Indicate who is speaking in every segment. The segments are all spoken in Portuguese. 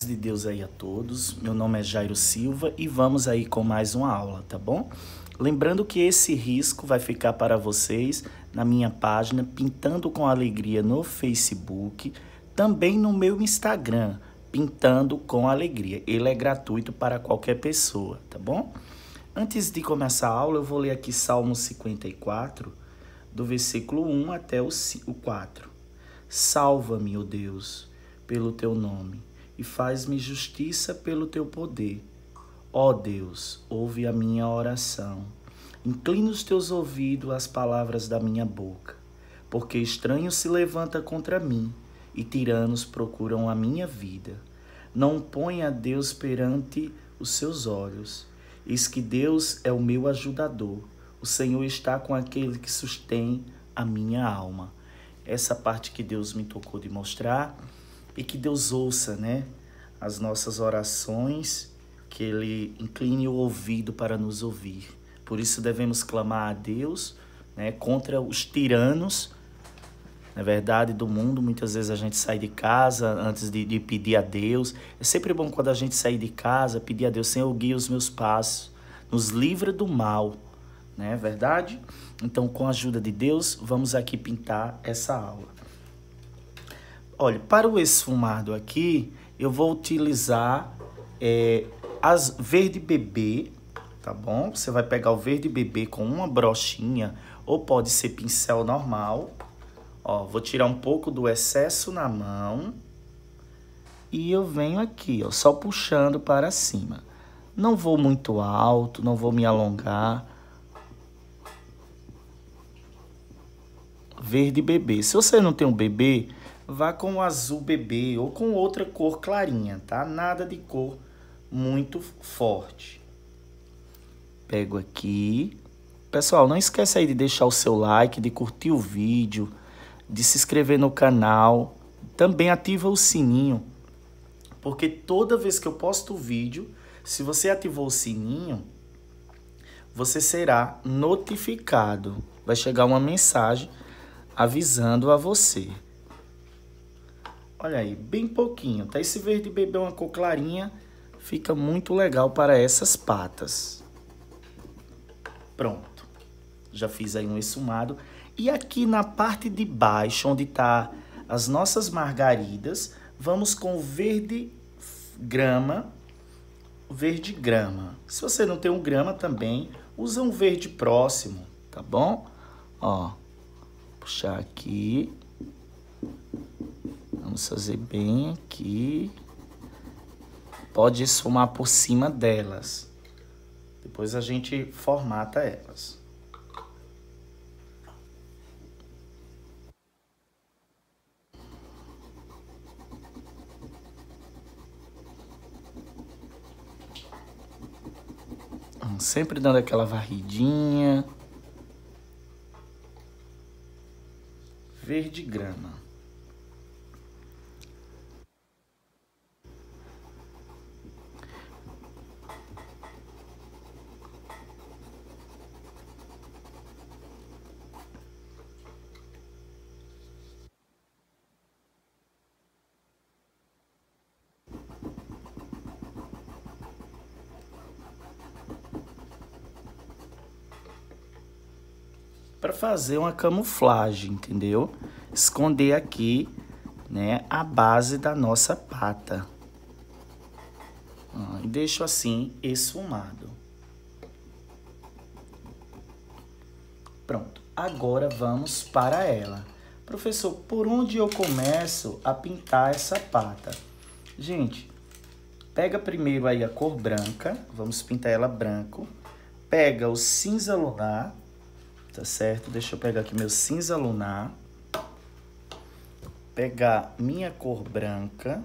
Speaker 1: De Deus aí a todos, meu nome é Jairo Silva e vamos aí com mais uma aula, tá bom? Lembrando que esse risco vai ficar para vocês na minha página Pintando com Alegria no Facebook, também no meu Instagram, Pintando com Alegria. Ele é gratuito para qualquer pessoa, tá bom? Antes de começar a aula, eu vou ler aqui Salmo 54, do versículo 1 até o 4. Salva-me, ó Deus, pelo teu nome, e faz-me justiça pelo teu poder. Ó Deus, ouve a minha oração. Inclina os teus ouvidos às palavras da minha boca, porque estranho se levanta contra mim e tiranos procuram a minha vida. Não ponha Deus perante os seus olhos. Eis que Deus é o meu ajudador. O Senhor está com aquele que sustém a minha alma. Essa parte que Deus me tocou de mostrar, e que Deus ouça, né, as nossas orações, que Ele incline o ouvido para nos ouvir. Por isso devemos clamar a Deus, né, contra os tiranos, na verdade, do mundo. Muitas vezes a gente sai de casa antes de pedir a Deus. É sempre bom quando a gente sair de casa, pedir a Deus: Senhor, guia os meus passos, nos livra do mal, não é verdade? Então, com a ajuda de Deus, vamos aqui pintar essa aula. Olha, para o esfumado aqui, eu vou utilizar as verde bebê, tá bom? Você vai pegar o verde bebê com uma brochinha, ou pode ser pincel normal. Ó, vou tirar um pouco do excesso na mão e eu venho aqui, ó, só puxando para cima. Não vou muito alto, não vou me alongar. Verde bebê. Se você não tem um bebê, vá com o azul bebê ou com outra cor clarinha, tá? Nada de cor muito forte. Pego aqui. Pessoal, não esquece aí de deixar o seu like, de curtir o vídeo, de se inscrever no canal. Também ativa o sininho, porque toda vez que eu posto o vídeo, se você ativou o sininho, você será notificado. Vai chegar uma mensagem avisando a você. Olha aí, bem pouquinho, tá? Esse verde bebê é uma cor clarinha, fica muito legal para essas patas. Pronto, já fiz aí um esfumado. E aqui na parte de baixo, onde tá as nossas margaridas, vamos com o verde grama. Verde grama. Se você não tem um grama também, usa um verde próximo, tá bom? Ó, puxar aqui. Vamos fazer bem aqui. Pode esfumar por cima delas. Depois a gente formata elas. Sempre dando aquela varridinha. Verde grama. Para fazer uma camuflagem, entendeu? Esconder aqui, né, a base da nossa pata. E deixo assim esfumado. Pronto. Agora vamos para ela. Professor, por onde eu começo a pintar essa pata? Gente, pega primeiro aí a cor branca. Vamos pintar ela branco. Pega o cinza lunar. Tá certo? Deixa eu pegar aqui meu cinza lunar. Pegar minha cor branca.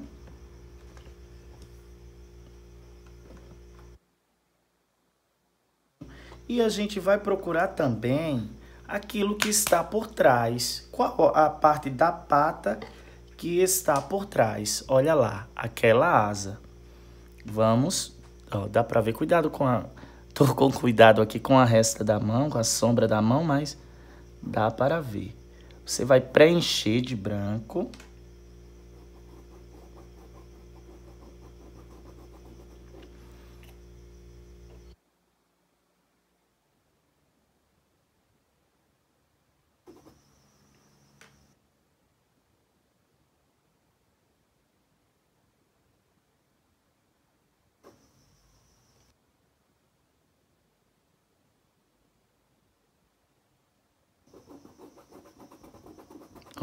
Speaker 1: E a gente vai procurar também aquilo que está por trás. Qual a parte da pata que está por trás? Olha lá, aquela asa. Vamos, ó, dá pra ver, cuidado com a... Tô com cuidado aqui com a resta da mão, com a sombra da mão, mas dá para ver. Você vai preencher de branco.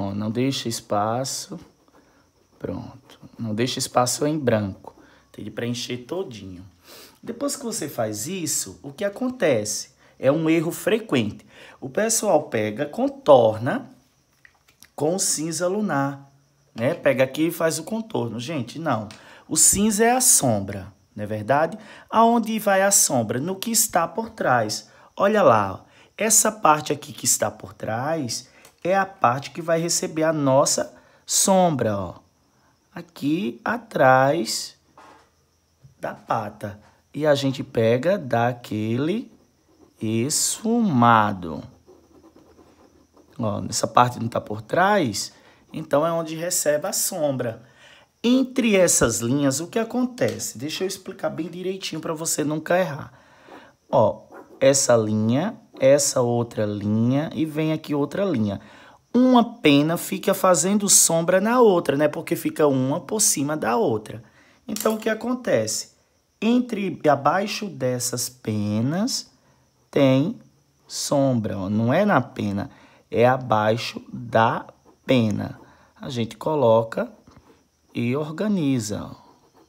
Speaker 1: Ó, não deixa espaço. Pronto. Não deixa espaço em branco. Tem que preencher todinho. Depois que você faz isso, o que acontece? É um erro frequente. O pessoal pega, contorna com o cinza lunar, né? Pega aqui e faz o contorno. Gente, não. O cinza é a sombra, não é verdade? Aonde vai a sombra? No que está por trás. Olha lá, ó. Essa parte aqui que está por trás é a parte que vai receber a nossa sombra, ó. Aqui atrás da pata. E a gente pega, dá aquele esfumado. Ó, nessa parte não tá por trás, então é onde recebe a sombra. Entre essas linhas, o que acontece? Deixa eu explicar bem direitinho para você nunca errar. Ó, essa linha, essa outra linha e vem aqui outra linha. Uma pena fica fazendo sombra na outra, né? Porque fica uma por cima da outra. Então, o que acontece? Entre abaixo dessas penas tem sombra, ó. Não é na pena, é abaixo da pena. A gente coloca e organiza, ó.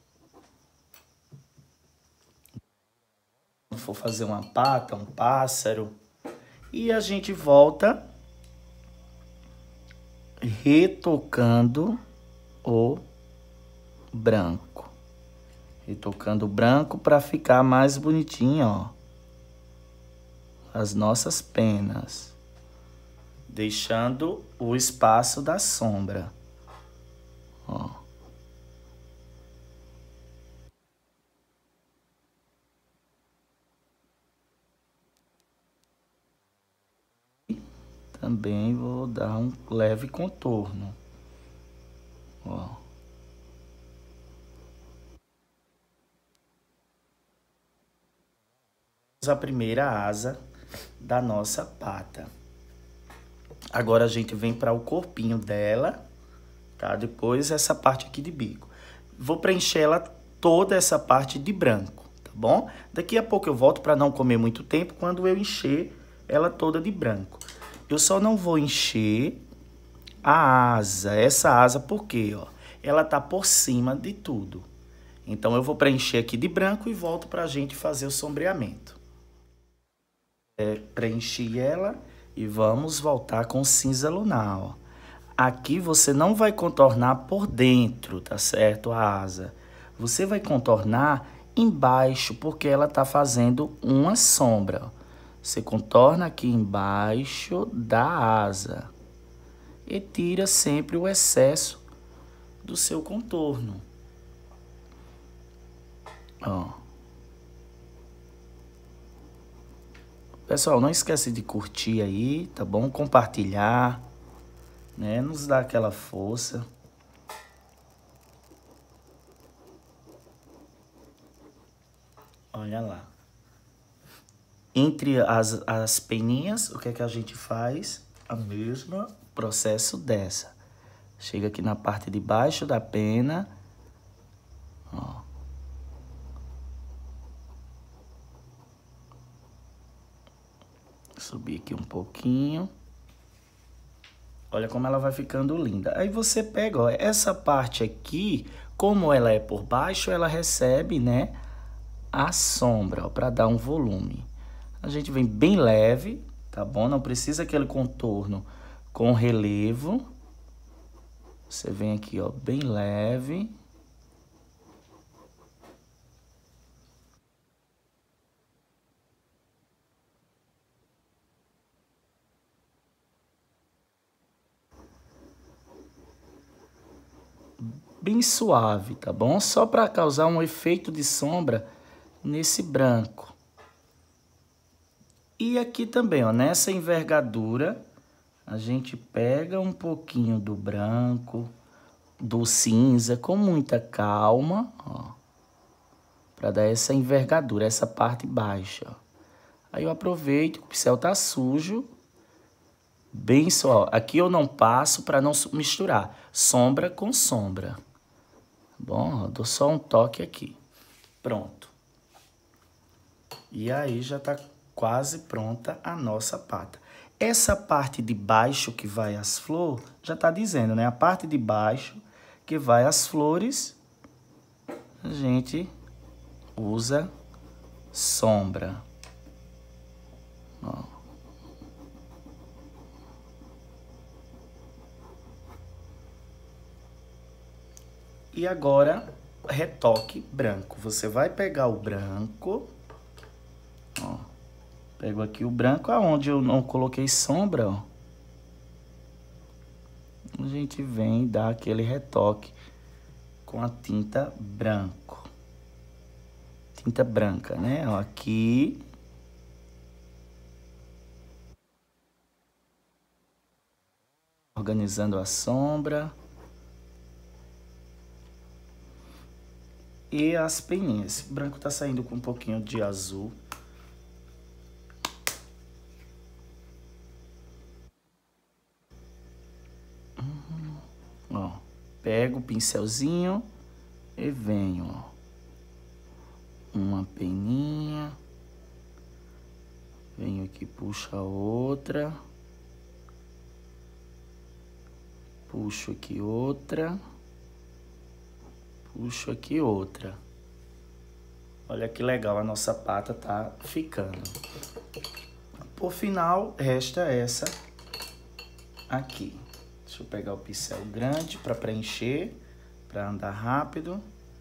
Speaker 1: For fazer uma pata, um pássaro, e a gente volta retocando o branco. Retocando o branco para ficar mais bonitinho, ó. As nossas penas. Deixando o espaço da sombra. Ó. Também vou dar um leve contorno. Ó. A primeira asa da nossa pata. Agora a gente vem para o corpinho dela, tá? Depois essa parte aqui de bico. Vou preencher ela toda essa parte de branco, tá bom? Daqui a pouco eu volto para não comer muito tempo quando eu encher ela toda de branco. Eu só não vou encher a asa, essa asa, porque, ó, ela tá por cima de tudo. Então eu vou preencher aqui de branco e volto pra gente fazer o sombreamento. Preenchi ela e vamos voltar com cinza lunar, ó. Aqui você não vai contornar por dentro, tá certo? A asa. Você vai contornar embaixo, porque ela tá fazendo uma sombra, ó. Você contorna aqui embaixo da asa e tira sempre o excesso do seu contorno. Ó. Pessoal, não esquece de curtir aí, tá bom? Compartilhar, né? Nos dá aquela força. Olha lá. Entre as peninhas, o que é que a gente faz? A mesma processo dessa. Chega aqui na parte de baixo da pena. Ó. Subir aqui um pouquinho. Olha como ela vai ficando linda. Aí você pega, ó, essa parte aqui, como ela é por baixo, ela recebe, né, a sombra, ó, para dar um volume. A gente vem bem leve, tá bom? Não precisa aquele contorno com relevo. Você vem aqui, ó, bem leve. Bem suave, tá bom? Só para causar um efeito de sombra nesse branco. E aqui também, ó, nessa envergadura, a gente pega um pouquinho do branco, do cinza, com muita calma, ó, para dar essa envergadura, essa parte baixa, ó. Aí eu aproveito, o pincel tá sujo, bem só. Aqui eu não passo para não misturar sombra com sombra. Bom, ó, dou só um toque aqui. Pronto. E aí já tá quase pronta a nossa pata. Essa parte de baixo que vai as flores, já tá dizendo, né? A parte de baixo que vai as flores, a gente usa sombra. Ó. E agora, retoque branco. Você vai pegar o branco, ó. Pego aqui o branco, aonde eu não coloquei sombra, ó. A gente vem dar aquele retoque com a tinta branco. Tinta branca, né? Ó, aqui. Organizando a sombra. E as peninhas. O branco tá saindo com um pouquinho de azul. Ó, pego o pincelzinho e venho, ó. Uma peninha. Venho aqui, puxo a outra. Puxo aqui outra. Puxo aqui outra. Olha que legal a nossa pata tá ficando. Por final, resta essa aqui. Deixa eu pegar o pincel grande para preencher, para andar rápido.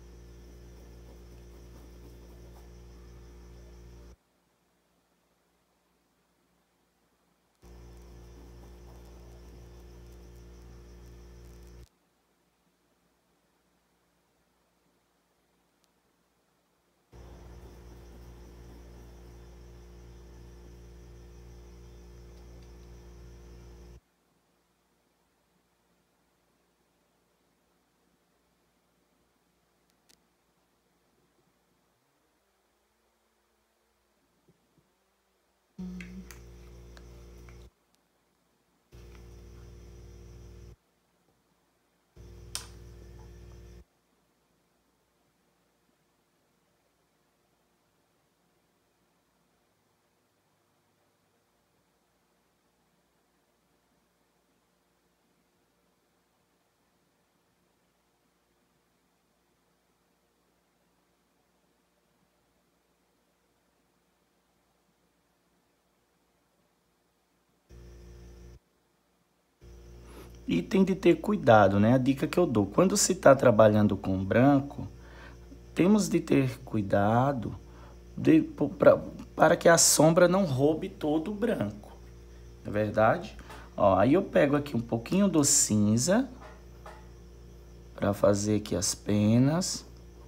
Speaker 1: E tem de ter cuidado, né? A dica que eu dou. Quando se está trabalhando com branco, temos de ter cuidado para que a sombra não roube todo o branco. Não é verdade? Ó, aí eu pego aqui um pouquinho do cinza para fazer aqui as penas.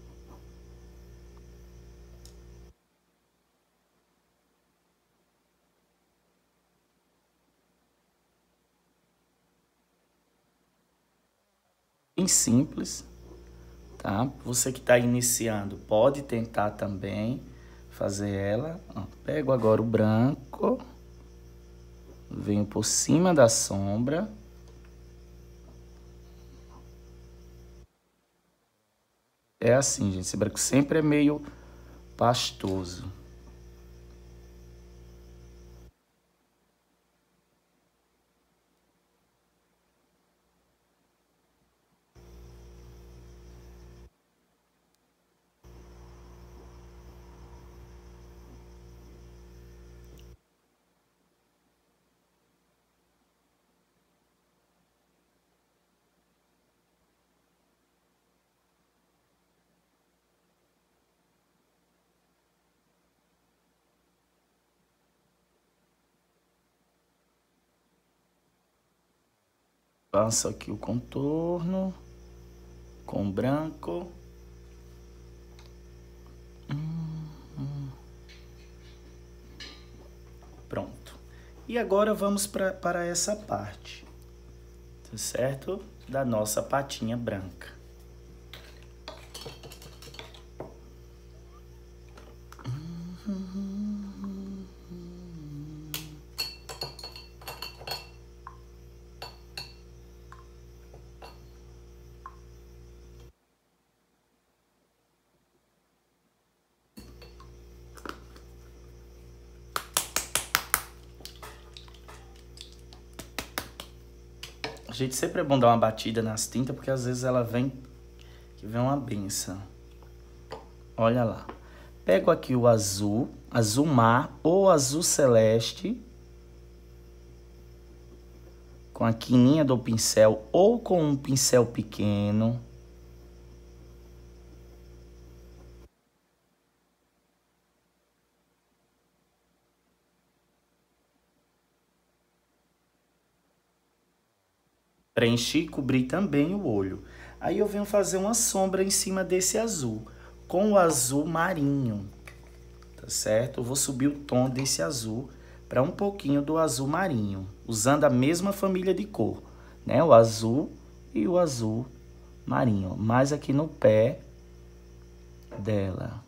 Speaker 1: Bem simples, tá? Você que está iniciando pode tentar também fazer ela. Ó, pego agora o branco, venho por cima da sombra. É assim, gente, esse branco sempre é meio pastoso. Passo aqui o contorno com branco. Pronto. E agora vamos para essa parte, tá certo? Da nossa patinha branca. Gente, sempre é bom dar uma batida nas tintas, porque às vezes ela vem, que vem uma benção. Olha lá. Pego aqui o azul, azul mar ou azul celeste, com a quininha do pincel ou com um pincel pequeno. Preenchi e cobri também o olho. Aí eu venho fazer uma sombra em cima desse azul, com o azul marinho, tá certo? Eu vou subir o tom desse azul para um pouquinho do azul marinho, usando a mesma família de cor, né? O azul e o azul marinho, mais aqui no pé dela.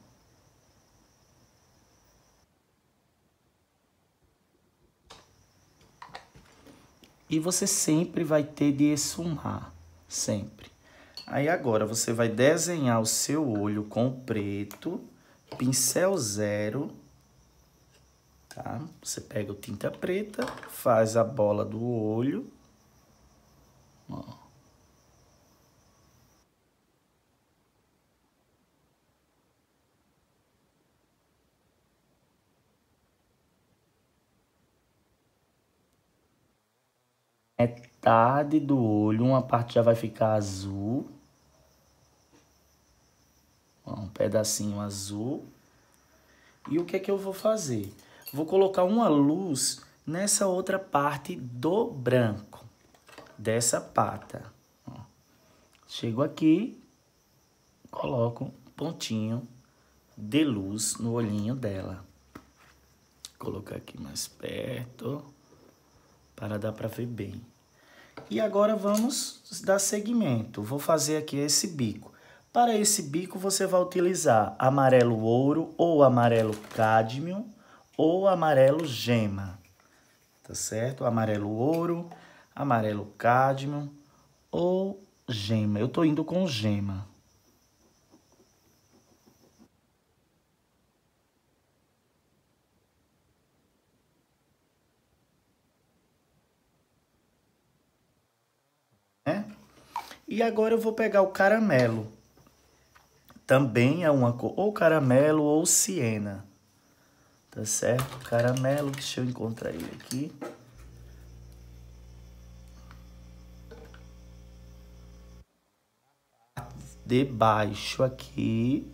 Speaker 1: E você sempre vai ter de esfumar, sempre. Aí agora você vai desenhar o seu olho com preto, pincel zero, tá? Você pega o tinta preta, faz a bola do olho, ó. Metade do olho, uma parte já vai ficar azul. Ó, um pedacinho azul. E o que é que eu vou fazer? Vou colocar uma luz nessa outra parte do branco, dessa pata. Ó. Chego aqui, coloco um pontinho de luz no olhinho dela. Vou colocar aqui mais perto, para dar para ver bem. E agora vamos dar seguimento. Vou fazer aqui esse bico. Para esse bico você vai utilizar amarelo ouro, ou amarelo cádmio, ou amarelo gema. Tá certo? Amarelo ouro, amarelo cádmio ou gema. Eu tô indo com gema. Né? E agora eu vou pegar o caramelo. Também é uma cor, ou caramelo ou siena. Tá certo? Caramelo, deixa eu encontrar ele aqui. Debaixo aqui.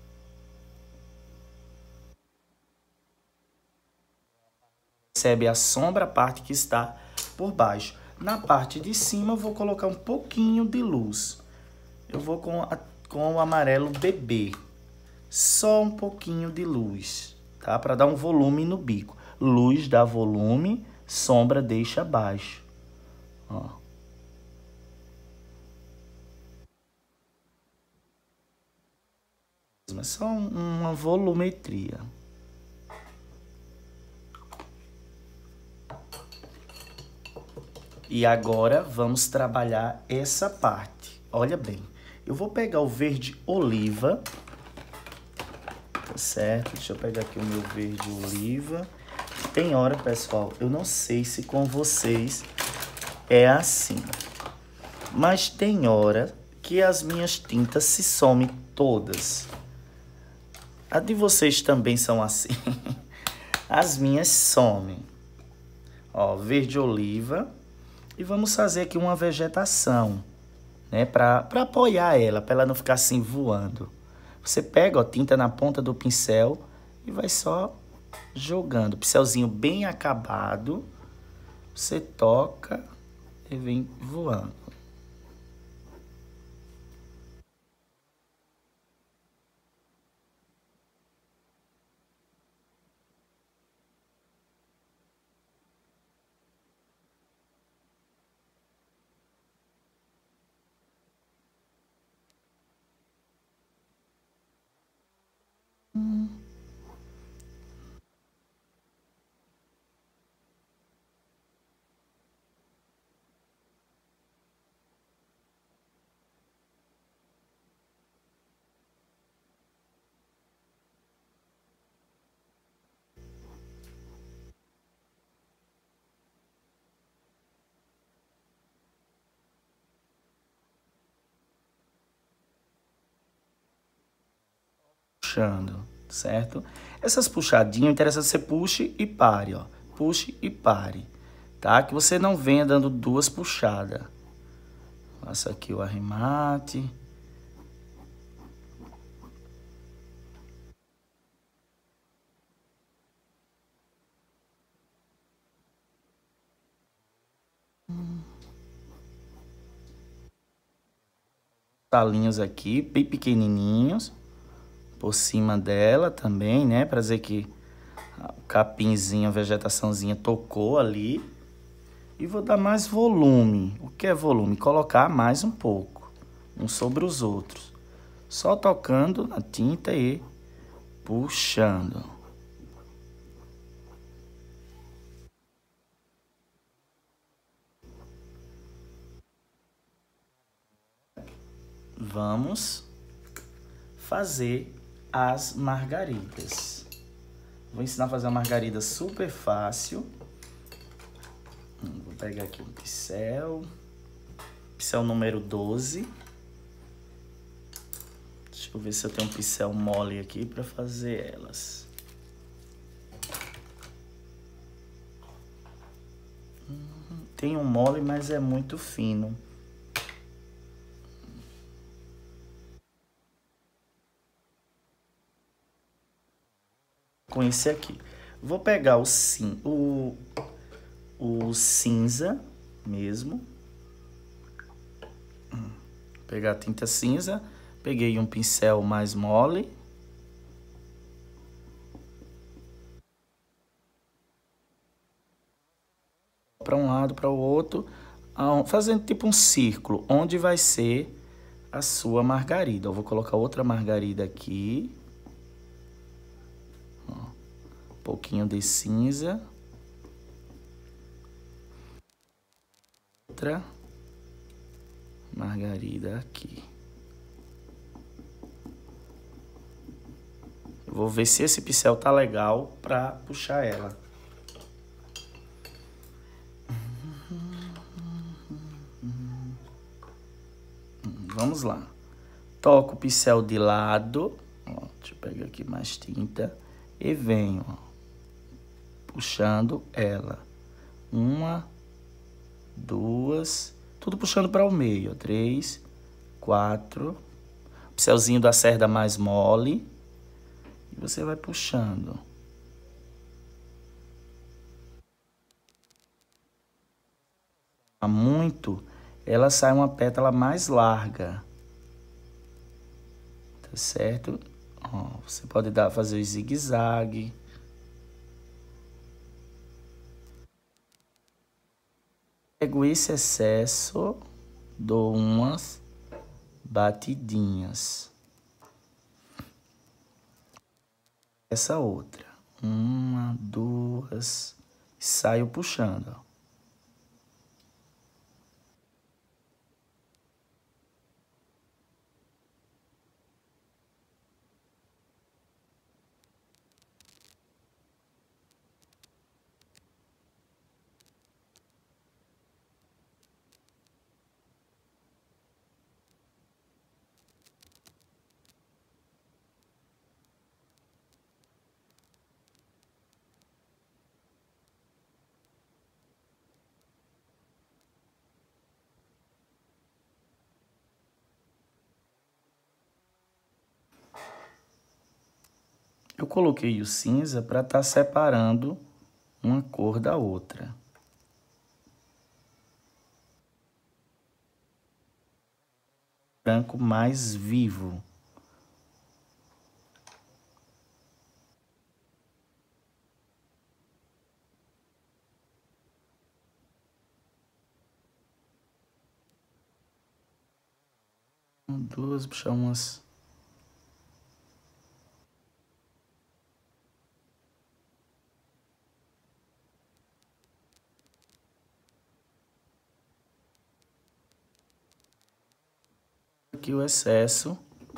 Speaker 1: Percebe a sombra, a parte que está por baixo. Na parte de cima eu vou colocar um pouquinho de luz. Eu vou com o amarelo bebê. Só um pouquinho de luz, tá? Para dar um volume no bico. Luz dá volume, sombra deixa baixo. Ó. É só uma volumetria. E agora vamos trabalhar essa parte. Olha bem, eu vou pegar o verde oliva, tá certo? Deixa eu pegar aqui o meu verde oliva. Tem hora, pessoal, eu não sei se com vocês é assim, mas tem hora que as minhas tintas se somem todas. A de vocês também são assim. As minhas somem. Ó, verde oliva. E vamos fazer aqui uma vegetação, né? Para apoiar ela, para ela não ficar assim voando. Você pega, ó, tinta na ponta do pincel e vai só jogando. Pincelzinho bem acabado. Você toca e vem voando. puxando, certo? Essas puxadinhas, interessa que você puxe e pare, ó. Puxe e pare, tá? Que você não venha dando duas puxadas. Faça aqui o arremate. Talinhos aqui, bem pequenininhos, por cima dela também, né? Pra dizer que o capinzinho, a vegetaçãozinha tocou ali. E vou dar mais volume. O que é volume? Colocar mais um pouco, um sobre os outros. Só tocando na tinta e puxando. Vamos fazer as margaridas. Vou ensinar a fazer uma margarida super fácil. Vou pegar aqui um pincel. Pincel número 12. Deixa eu ver se eu tenho um pincel mole aqui para fazer elas. Tem um mole, mas é muito fino. Com esse aqui. Vou pegar o cinza mesmo. Vou pegar a tinta cinza. Peguei um pincel mais mole. Para um lado, para o outro. Fazendo tipo um círculo. Onde vai ser a sua margarida. Eu vou colocar outra margarida aqui. Um pouquinho de cinza. Outra margarida aqui. Eu vou ver se esse pincel tá legal para puxar ela. Vamos lá. Toco o pincel de lado. Ó, deixa eu pegar aqui mais tinta. E venho, ó, puxando ela. Uma, duas. Tudo puxando para o meio. 3, 4. Pincelzinho da cerda mais mole. E você vai puxando. Muito, ela sai uma pétala mais larga. Tá certo? Ó, você pode fazer o zigue-zague. Pego esse excesso, dou umas batidinhas. Essa outra. Uma, duas. Saio puxando, ó. Eu coloquei o cinza para estar separando uma cor da outra. Branco mais vivo. Duas, puxar umas. Aqui o excesso.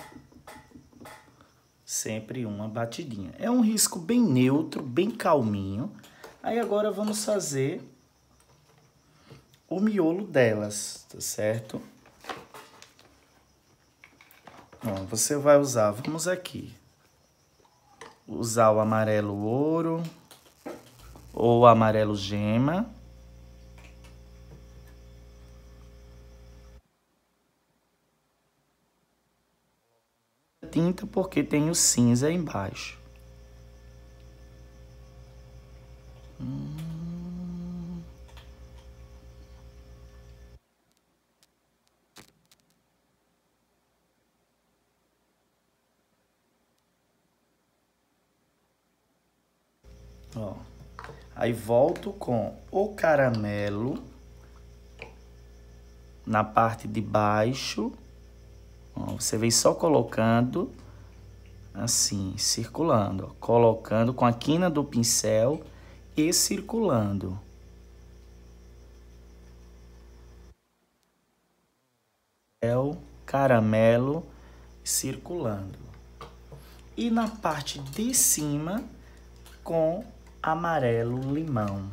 Speaker 1: Sempre uma batidinha. É um risco bem neutro, bem calminho. Aí agora vamos fazer o miolo delas, tá certo? Ó, você vai usar, vamos aqui, usar o amarelo ouro ou o amarelo gema. Tinta porque tem o cinza embaixo. Ó, aí volto com o caramelo na parte de baixo. Ó, você vem só colocando assim, circulando, ó, colocando com a quina do pincel e circulando. Caramelo circulando. E na parte de cima com amarelo limão.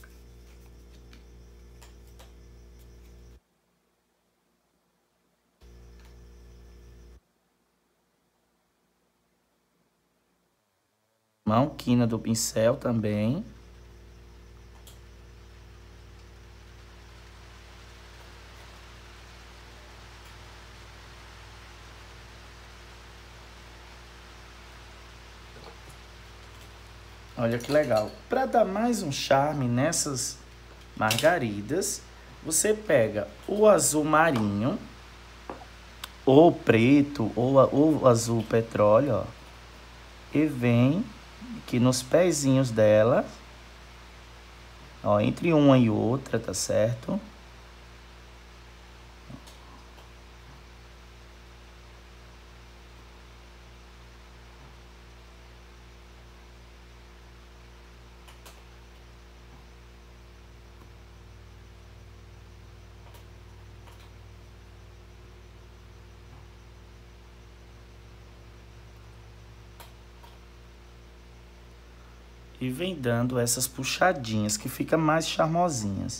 Speaker 1: Quina do pincel também. Olha que legal. Para dar mais um charme nessas margaridas, você pega o azul marinho, ou preto, ou o azul petróleo, ó, e vem aqui nos pezinhos dela, ó, entre uma e outra, tá certo? E vem dando essas puxadinhas que fica mais charmosinhas.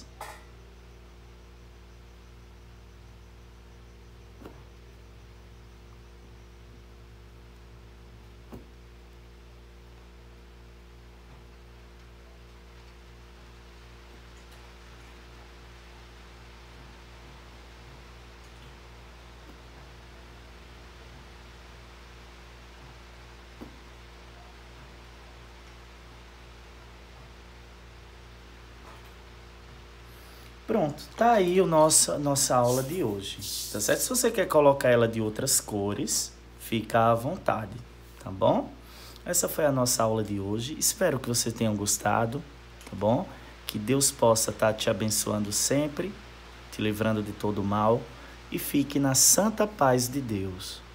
Speaker 1: Pronto, tá aí nossa aula de hoje, tá certo? Se você quer colocar ela de outras cores, fica à vontade, tá bom? Essa foi a nossa aula de hoje, espero que você tenha gostado, tá bom? Que Deus possa estar te abençoando sempre, te livrando de todo mal e fique na santa paz de Deus.